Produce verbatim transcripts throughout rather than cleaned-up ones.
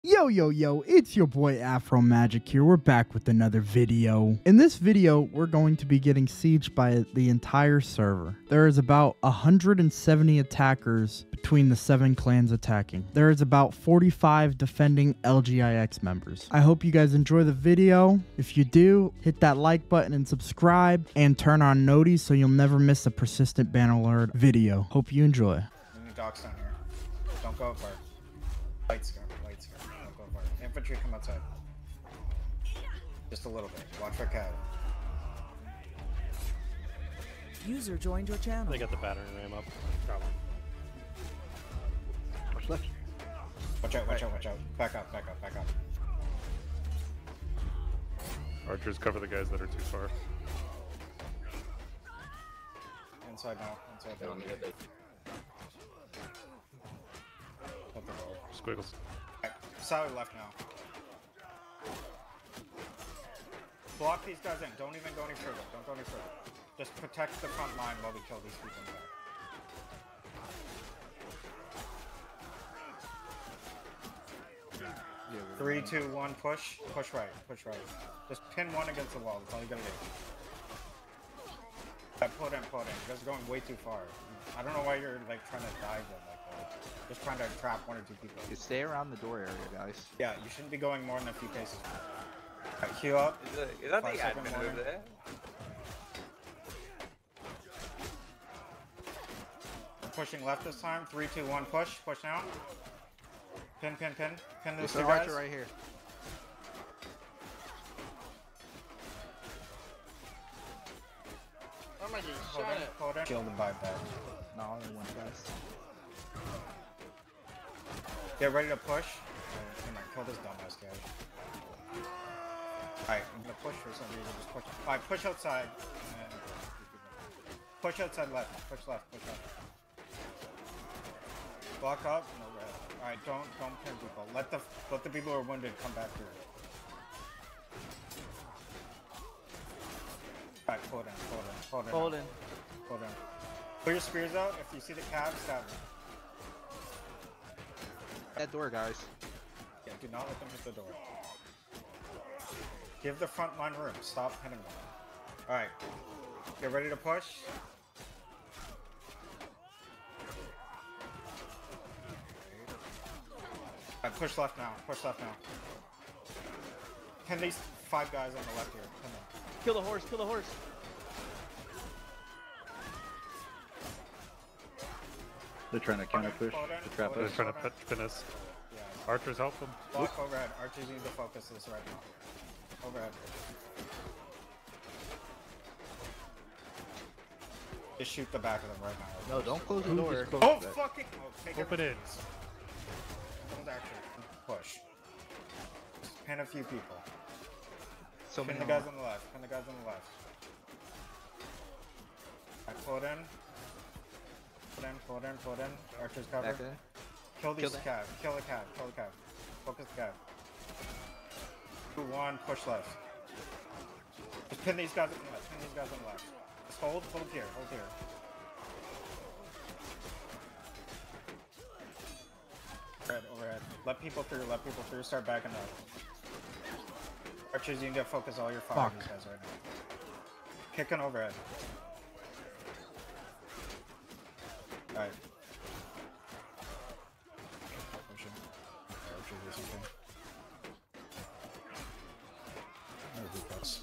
Yo, yo, yo, it's your boy Afro Magic here. We're back with another video. In this video, we're going to be getting sieged by the entire server. There is about one hundred seventy attackers between the seven clans attacking. There is about forty-five defending L G I X members. I hope you guys enjoy the video. If you do, hit that like button and subscribe and turn on noties so you'll never miss a persistent ban alert video. Hope you enjoy. Docks down here. Don't go far. Lights go. Lights go. Don't go far. Infantry come outside. Just a little bit. Watch for cav. User joined your channel. They got the battering ram up. Problem. Watch left. Watch out, watch out, watch out. Back up, back up, back up. Archers cover the guys that are too far. Inside now. Inside now. Hold the door. Squiggles. Right. Sally left now. Block these guys in. Don't even go any further. Don't go any further. Just protect the front line while we kill these people in back. Three, two, one, push. Push right. Push right. Just pin one against the wall. That's all you gotta do. I put in, put in. You guys are going way too far. I don't know why you're like trying to dive them like that. Just trying to trap one or two people. You stay around the door area, guys. Yeah, you shouldn't be going more than a few paces. Right, queue up. Is that, is that the Five second admin warning. over there? We're pushing left this time. Three, two, one, push. Push now. Pin, pin, pin. Pin those There's two an guys. archer right here. Oh my god, Hold shot in, it. hold in. Kill them by that. No, only one guys. Get ready to push. Oh, come on, kill this dumbass guy. Alright, I'm gonna push for some reason. Just push. Alright, push outside. And push outside left. Push left. Push left. Block up. No red. Alright, don't don't pin people. Let the let the people who are wounded come back through. Alright, hold in, hold in, hold in. Hold in. Hold in. Put your spears out. If you see the cab, stab them. That door, guys. Yeah, do not let them hit the door. Give the front line room. Stop pinning them. Alright. Get ready to push. Alright, push left now. Push left now. Pin these five guys on the left here. Pin them. Kill the horse, kill the horse. They're trying to counter push Hold in, to trap hold in, They're us. trying to hold in. pin, pin us. Yeah. Archers help them. Block overhead. Archers need to focus this right now. Overhead. Just shoot the back of them right now. No, don't close the door. Oh, fucking! Oh, take Open it. Don't actually push. Just pin a few people. So Pin many the guys on the left. Pin the guys on the left. I pull it in. Pull it in, pull it in, pull it in. Archers cover. back there. Kill these Kill them. cav. Kill the cav. Kill the cav. Focus the cav. Two, one, push left. Just pin these guys on the left. Pin these guys on the left. Just hold, hold here, hold here. Overhead, overhead. Let people through, let people through. Start backing up. Archers, you need to focus all your fire on Fuck. these guys right now. Kicking overhead. Alright. Pushing. Archers or something. No defense.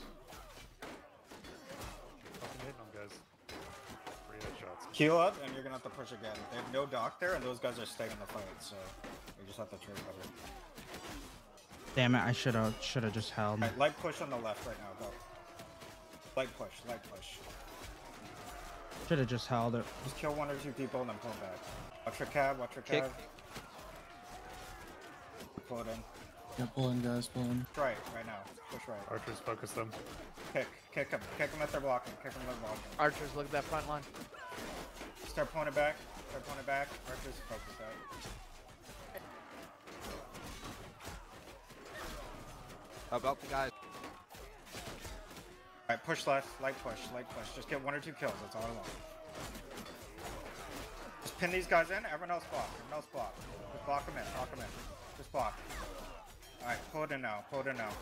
Fucking hitting them, guys. Three headshots. Heal up, and you're gonna have to push again. They have no dock there, and those guys are staying in the fight, so you just have to trade cover. Damn it, I should've should've just held. Alright, light push on the left right now, go. Light push, light push. Should've just held it. Just kill one or two people and then pull back. Watch for cab, watch for Kick. cab. Pull it in. Yeah, pull in, guys, pull in. Right, right now. Push right. Archers focus them. Kick, kick them, kick them at their blocking, kick them at their blocking. Archers, look at that front line. Start pulling it back, start pulling it back. Archers, focus that. How about the guys? Alright, push left, light push, light push. Just get one or two kills, that's all I want. Just pin these guys in, everyone else block, everyone else block. Just block them in, block them in. Just block. Alright, pull it in now. Pull it in now.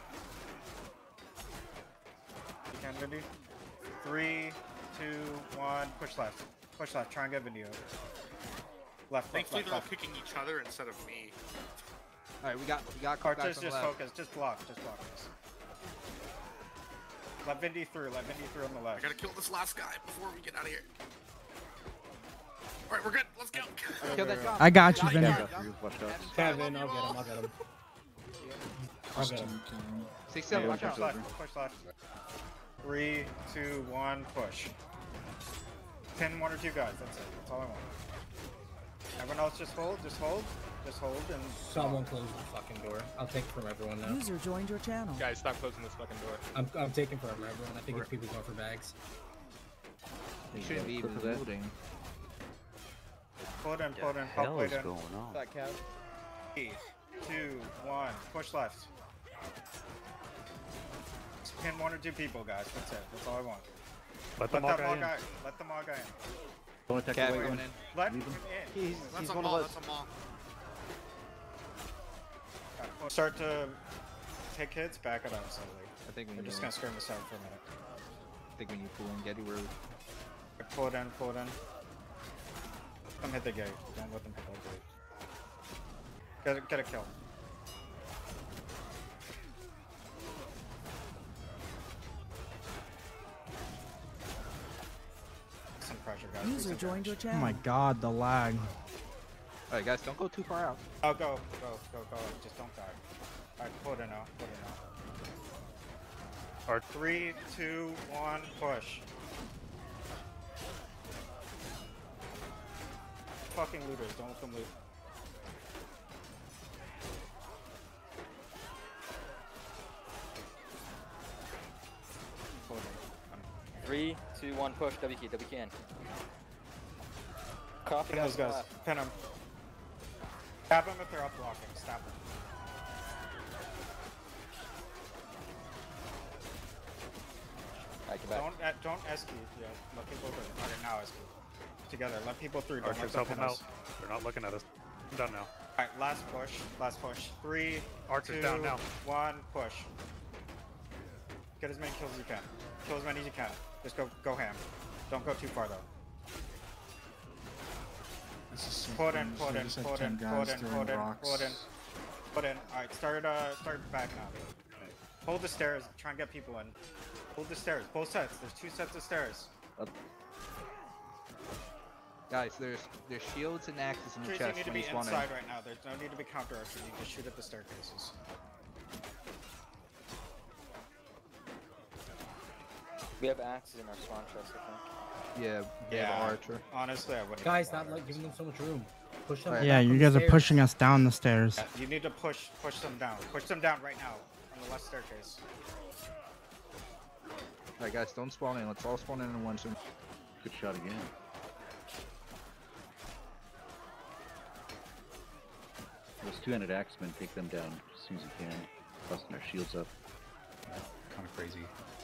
You can, Vindy. Three, two, one. Push left. Push left. Try and get Vindy over. Left, left, Thankfully, left, they're all left. picking each other instead of me. Alright, we got we got a couple guys Cartus, on the just left. focus. Just block. Just block this. Let Vindy through. Let Vindy through on the I left. gotta kill this last guy before we get out of here. Alright, we're good. Let's go. Kill that John. I got you, Got Vinny. it. Watch out. Kevin, I'll get him, I'll get him. I'll get him. Six seven, watch Push out. left. Push left. Three, two, one. Push. Pin one or two guys. That's it. That's all I want. Everyone else just hold. Just hold. Just hold and. Someone close the fucking door. I'll take it from everyone now. User joined your channel. Guys, stop closing this fucking door. I'm, I'm taking from everyone. I think it's people going for bags. You shouldn't be even looting. Pull it in. Pull it in. Help plate in. on? That cow. Three, two, one. Push left. Just pin one or two people, guys. That's it. That's all I want. Let Let them all that guy mall in. guy. Let the mall guy in. Don't attack Cat the going going in. Let him in. He's, That's he's a one mall. of us. That's a mall. Alright, start to take hits. Back it up slowly. I think we We're need just to- gonna scream this out for a minute. I think when you pull in Getty, we're Pull it in. Pull it in. Come hit the gate. Don't let them hit that gate. Get a, get a kill. Some pressure, guys. Put User some joined your pressure. Oh channel. my god, the lag. Alright guys, don't go too far out. Oh, go, go, go, go. Just don't die. Alright, pull it in now. Pull it in now. Art. Three, two, one, push. Fucking looters, don't let them loot. Pull it in. Three, two, one, push. W key, W key in. Copy Pin those guys. Pin them. Stab them if they're up blocking. Stab them. Alright, get back. Don't uh, don't S Q. Yeah, let people through. Okay, now S Q. Together, let people through. Don't Archers let help them them pin out. us. They're not looking at us. I'm done now. Alright, last push. Last push. Three, Archers two, down now. one, push. Get as many kills as you can. Kill as many as you can. Just go go ham. Don't go too far though. This is so Put in, close. put I in, just had put ten in, guys put in, throwing put in, rocks. put in. Put in. Alright, start uh start backing up. Hold the stairs, try and get people in. Hold the stairs, both sets. There's two sets of stairs. Guys, there's there's shields and axes in the Trees, you chest need to when be you spawn in. inside right now. There's no need to be counter archer. You just shoot at the staircases. We have axes in our spawn chest, I think. Yeah, yeah, the archer. Honestly, I wouldn't. Guys, bother. not like giving them so much room. Push them. Alright. Yeah, back you on guys the are pushing stairs. us down the stairs. Yeah, you need to push push them down. Push them down right now on the left staircase. Alright guys, don't spawn in. Let's all spawn in at once. And... Good shot again. Those two-handed axemen, take them down as soon as you can. Busting their shields up. Kind of crazy.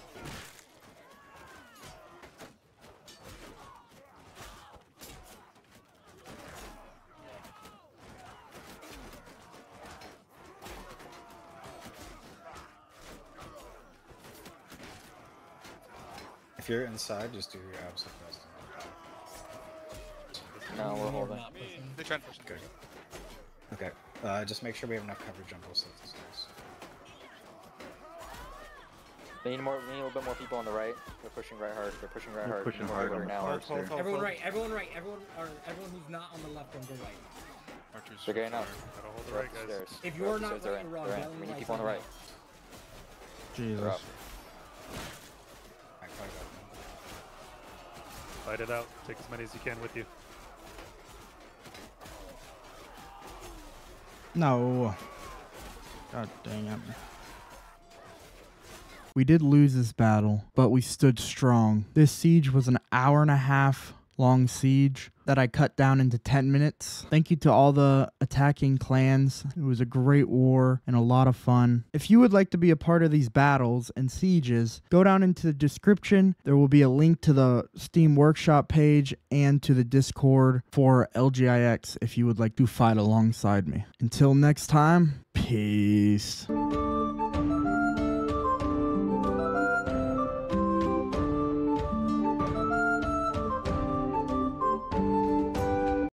If you're inside, just do your absolute best. No, we're holding. Not pushing. They tried to push. Good. Okay. Uh, just make sure we have enough coverage on both sides of the stairs. We need more. We need a little bit more people on the right. They're pushing right hard. They're pushing right They're hard. pushing More hard right on the now. far Hold, hold, stair. hold, Everyone hold. right, everyone right, everyone or everyone who's not on the left, don't go right. Archers. They're getting up. Gotta hold the They're right, up the guys. stairs. If They're you're up the not stairs, they're right, in. you're wrong. They're The in. only We need right people on the side right. They're Jesus. up. Alright, fight up. Fight it out. Take as many as you can with you. No. God dang it. We did lose this battle, but we stood strong. This siege was an hour and a half long siege that I cut down into ten minutes. Thank you to all the attacking clans. It was a great war and a lot of fun. If you would like to be a part of these battles and sieges, go down into the description. There will be a link to the Steam Workshop page and to the Discord for L G I X if you would like to fight alongside me. Until next time, peace.